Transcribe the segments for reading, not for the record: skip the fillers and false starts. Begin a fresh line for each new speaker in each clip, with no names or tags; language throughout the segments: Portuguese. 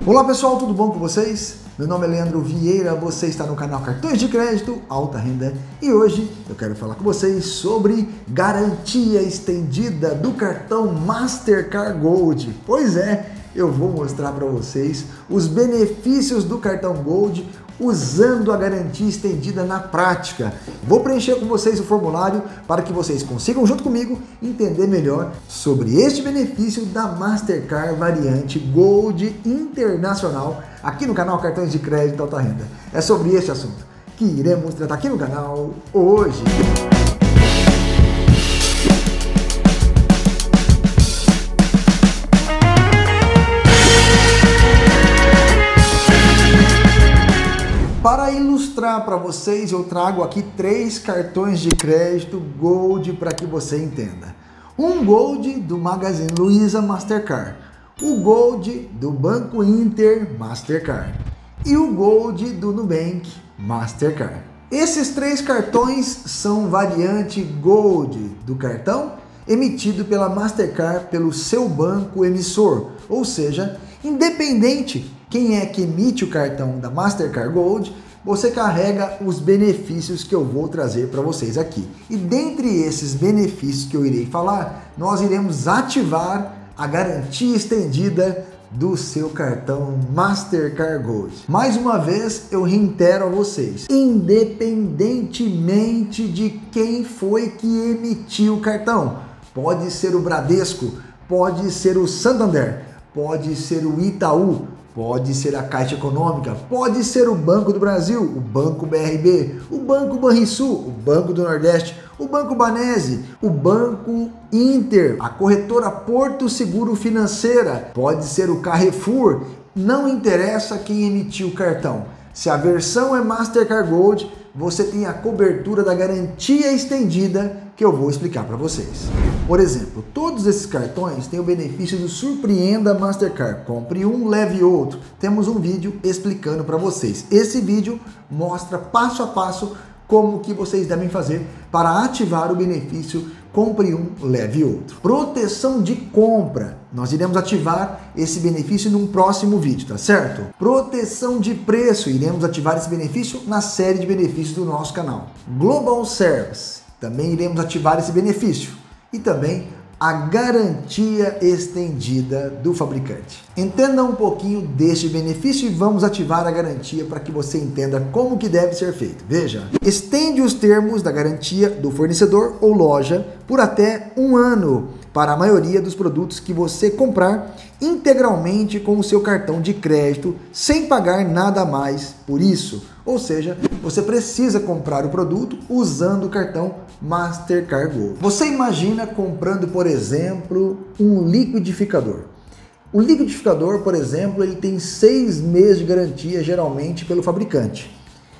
Olá pessoal, tudo bom com vocês? Meu nome é Leandro Vieira, você está no canal Cartões de Crédito Alta Renda e hoje eu quero falar com vocês sobre garantia estendida do cartão Mastercard Gold. Pois é, eu vou mostrar para vocês os benefícios do cartão Gold usando a garantia estendida na prática. Vou preencher com vocês o formulário para que vocês consigam, junto comigo, entender melhor sobre este benefício da Mastercard variante Gold Internacional aqui no canal Cartões de Crédito Alta Renda. É sobre este assunto que iremos tratar aqui no canal hoje. Para ilustrar para vocês, eu trago aqui 3 cartões de crédito Gold para que você entenda. Um Gold do Magazine Luiza Mastercard, o Gold do Banco Inter Mastercard e o Gold do Nubank Mastercard. Esses 3 cartões são variante Gold do cartão emitido pela Mastercard pelo seu banco emissor, ou seja, independente quem é que emite o cartão da Mastercard Gold, você carrega os benefícios que eu vou trazer para vocês aqui. E dentre esses benefícios que eu irei falar, nós iremos ativar a garantia estendida do seu cartão Mastercard Gold. Mais uma vez, eu reitero a vocês, independentemente de quem foi que emitiu o cartão, pode ser o Bradesco, pode ser o Santander, pode ser o Itaú, pode ser a Caixa Econômica, pode ser o Banco do Brasil, o Banco BRB, o Banco Banrisul, o Banco do Nordeste, o Banco Banese, o Banco Inter, a corretora Porto Seguro Financeira, pode ser o Carrefour, não interessa quem emitiu o cartão. Se a versão é Mastercard Gold, você tem a cobertura da garantia estendida que eu vou explicar para vocês. Por exemplo, todos esses cartões têm o benefício do Surpreenda Mastercard. Compre um, leve outro. Temos um vídeo explicando para vocês. Esse vídeo mostra passo a passo como que vocês devem fazer para ativar o benefício Compre um, leve outro. Proteção de compra. Nós iremos ativar esse benefício num próximo vídeo, tá certo? Proteção de preço. Iremos ativar esse benefício na série de benefícios do nosso canal. Global Service. Também iremos ativar esse benefício. E também a garantia estendida do fabricante. Entenda um pouquinho deste benefício e vamos ativar a garantia para que você entenda como que deve ser feito. Veja, estende os termos da garantia do fornecedor ou loja por até 1 ano para a maioria dos produtos que você comprar integralmente com o seu cartão de crédito sem pagar nada a mais por isso. Ou seja, você precisa comprar o produto usando o cartão Mastercard Gold. Você imagina comprando, por exemplo, um liquidificador. O liquidificador, por exemplo, ele tem 6 meses de garantia, geralmente pelo fabricante.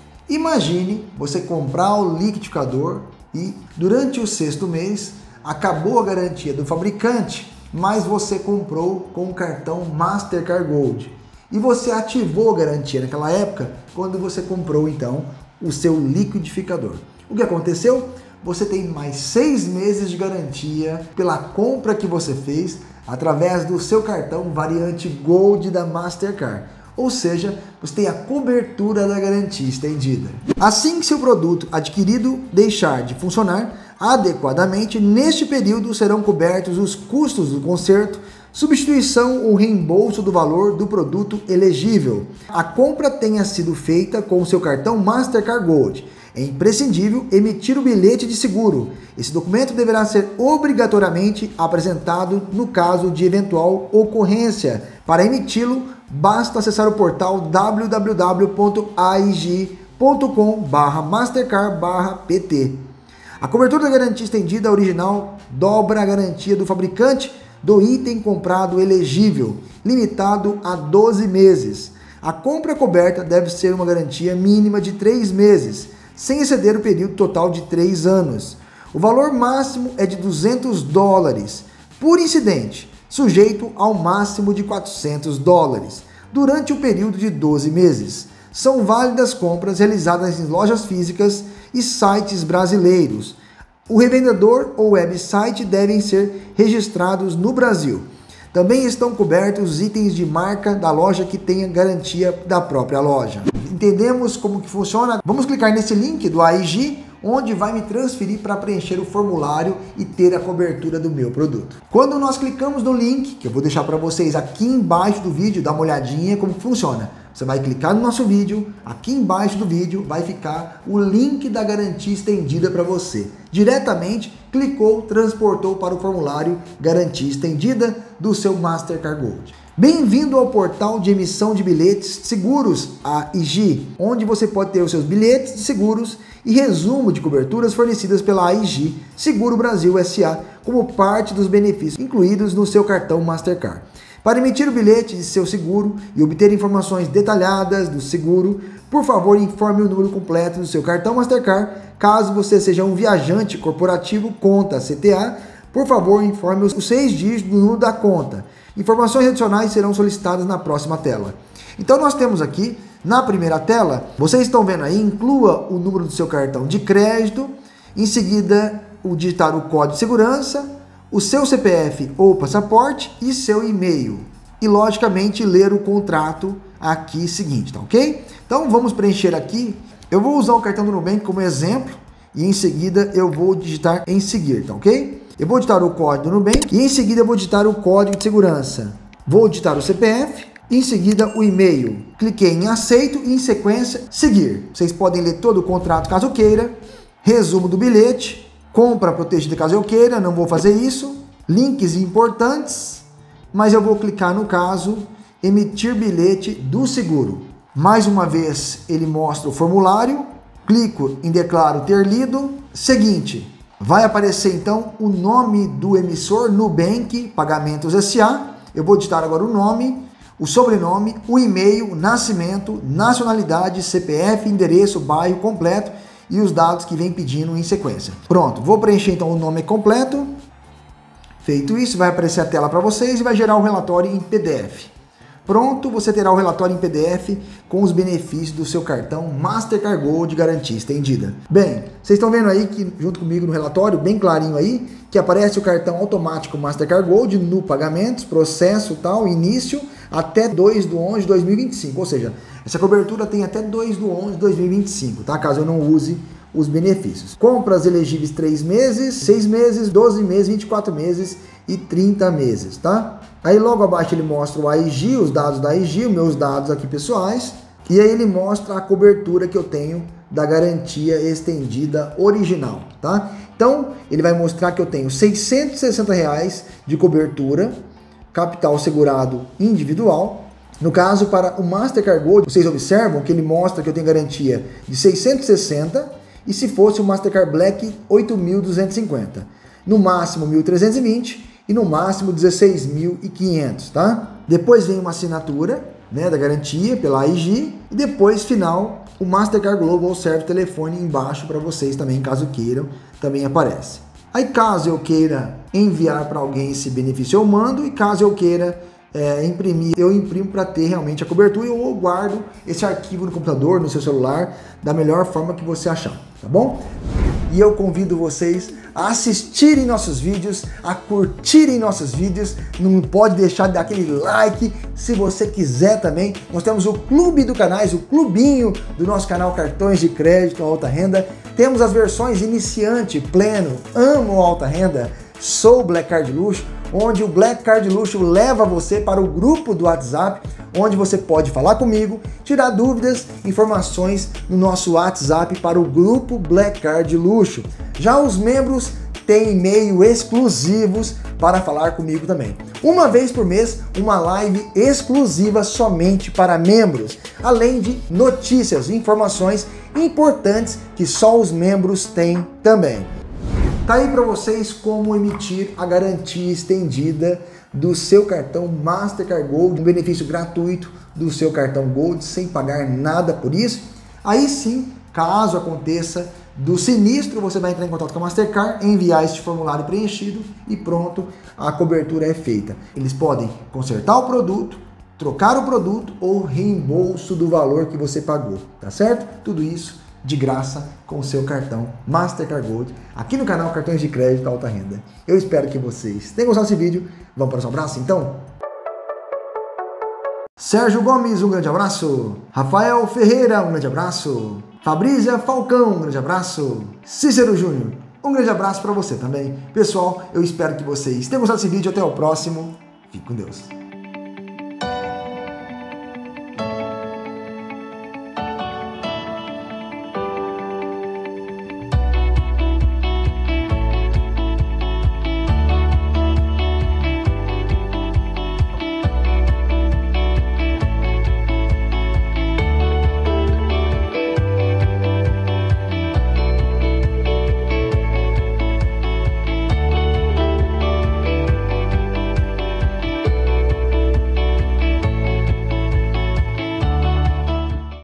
Imagine você comprar o liquidificador e durante o 6º mês acabou a garantia do fabricante, mas você comprou com o cartão Mastercard Gold. E você ativou a garantia naquela época quando você comprou então o seu liquidificador. O que aconteceu? Você tem mais 6 meses de garantia pela compra que você fez através do seu cartão variante Gold da Mastercard. Ou seja, você tem a cobertura da garantia estendida. Assim que seu produto adquirido deixar de funcionar adequadamente, neste período serão cobertos os custos do conserto, substituição ou reembolso do valor do produto elegível. A compra tenha sido feita com o seu cartão Mastercard Gold. É imprescindível emitir o bilhete de seguro. Esse documento deverá ser obrigatoriamente apresentado no caso de eventual ocorrência. Para emiti-lo, basta acessar o portal www.aig.com/mastercard/pt. A cobertura da garantia estendida original dobra a garantia do fabricante do item comprado elegível, limitado a 12 meses. A compra coberta deve ser uma garantia mínima de 3 meses, sem exceder o período total de 3 anos. O valor máximo é de $200 por incidente, sujeito ao máximo de $400 durante o período de 12 meses. São válidas compras realizadas em lojas físicas e sites brasileiros. O revendedor ou website devem ser registrados no Brasil. Também estão cobertos os itens de marca da loja que tenha garantia da própria loja. Entendemos como que funciona? Vamos clicar nesse link do AIG, onde vai me transferir para preencher o formulário e ter a cobertura do meu produto. Quando nós clicamos no link, que eu vou deixar para vocês aqui embaixo do vídeo, dá uma olhadinha como funciona. Você vai clicar no nosso vídeo, aqui embaixo do vídeo vai ficar o link da garantia estendida para você. Diretamente, clicou, transportou para o formulário Garantia Estendida do seu Mastercard Gold. Bem-vindo ao portal de emissão de bilhetes seguros, AIG, onde você pode ter os seus bilhetes de seguros e resumo de coberturas fornecidas pela AIG Seguro Brasil SA como parte dos benefícios incluídos no seu cartão Mastercard. Para emitir o bilhete de seu seguro e obter informações detalhadas do seguro, por favor informe o número completo do seu cartão Mastercard. Caso você seja um viajante corporativo, conta CTA, por favor informe os 6 dígitos do número da conta. Informações adicionais serão solicitadas na próxima tela. Então nós temos aqui, na primeira tela, vocês estão vendo aí, inclua o número do seu cartão de crédito, em seguida digitar o código de segurança, o seu CPF ou passaporte e seu e-mail. E logicamente ler o contrato aqui seguinte, tá ok? Então vamos preencher aqui. Eu vou usar o cartão do Nubank como exemplo e em seguida eu vou digitar em seguir, tá ok? Eu vou digitar o código do Nubank e em seguida eu vou digitar o código de segurança. Vou digitar o CPF e em seguida o e-mail. Cliquei em aceito e em sequência seguir. Vocês podem ler todo o contrato caso queira, resumo do bilhete, compra protegida caso eu queira, não vou fazer isso, links importantes, mas eu vou clicar no caso emitir bilhete do seguro. Mais uma vez ele mostra o formulário, clico em declaro ter lido, seguinte. Vai aparecer então o nome do emissor, Nubank Pagamentos SA. Eu vou digitar agora o nome, o sobrenome, o e-mail, nascimento, nacionalidade, CPF, endereço, bairro completo e os dados que vem pedindo em sequência. Pronto, vou preencher então o nome completo. Feito isso, vai aparecer a tela para vocês e vai gerar o relatório em PDF. Pronto, você terá o relatório em PDF com os benefícios do seu cartão Mastercard Gold Garantia Estendida. Bem, vocês estão vendo aí que junto comigo no relatório, bem clarinho aí, que aparece o cartão automático Mastercard Gold no pagamentos, processo tal, início, até 2/11/2025. Ou seja, essa cobertura tem até 2/11/2025, tá? Caso eu não use os benefícios. Compras elegíveis 3 meses, 6 meses, 12 meses, 24 meses e 30 meses, tá? Aí logo abaixo ele mostra o AIG, os dados da AIG, os meus dados aqui pessoais, e aí ele mostra a cobertura que eu tenho da garantia estendida original, tá? Então, ele vai mostrar que eu tenho R$ 660 de cobertura, capital segurado individual. No caso, para o Mastercard Gold, vocês observam que ele mostra que eu tenho garantia de 660 e se fosse o Mastercard Black, 8.250. No máximo, 1.320 e no máximo 16.500, tá? Depois vem uma assinatura, né, da garantia pela AIG e depois, final, o Mastercard Global Service Telefone embaixo para vocês também, caso queiram, também aparece. Aí caso eu queira enviar para alguém esse benefício, eu mando, e caso eu queira imprimir, eu imprimo para ter realmente a cobertura e eu guardo esse arquivo no computador, no seu celular, da melhor forma que você achar, tá bom? E eu convido vocês a assistirem nossos vídeos, a curtirem nossos vídeos, não pode deixar de dar aquele like, se você quiser também. Nós temos o clube do canais, o clubinho do nosso canal Cartões de Crédito Alta Renda. Temos as versões iniciante, pleno, amo alta renda, sou Black Card Luxo, onde o Black Card Luxo leva você para o grupo do WhatsApp, onde você pode falar comigo, tirar dúvidas, informações no nosso WhatsApp para o grupo Black Card Luxo. Já os membros têm e-mail exclusivos para falar comigo também. Uma vez por mês, uma live exclusiva somente para membros, além de notícias e informações importantes que só os membros têm também. Tá aí para vocês como emitir a garantia estendida do seu cartão Mastercard Gold, um benefício gratuito do seu cartão Gold, sem pagar nada por isso. Aí sim, caso aconteça do sinistro, você vai entrar em contato com a Mastercard, enviar este formulário preenchido e pronto, a cobertura é feita. Eles podem consertar o produto, trocar o produto ou reembolso do valor que você pagou, tá certo? Tudo isso de graça com o seu cartão Mastercard Gold aqui no canal Cartões de Crédito Alta Renda. Eu espero que vocês tenham gostado desse vídeo. Vamos para o nosso abraço então? Sérgio Gomes, um grande abraço. Rafael Ferreira, um grande abraço. Fabrícia Falcão, um grande abraço. Cícero Júnior, um grande abraço para você também. Pessoal, eu espero que vocês tenham gostado desse vídeo. Até o próximo. Fique com Deus.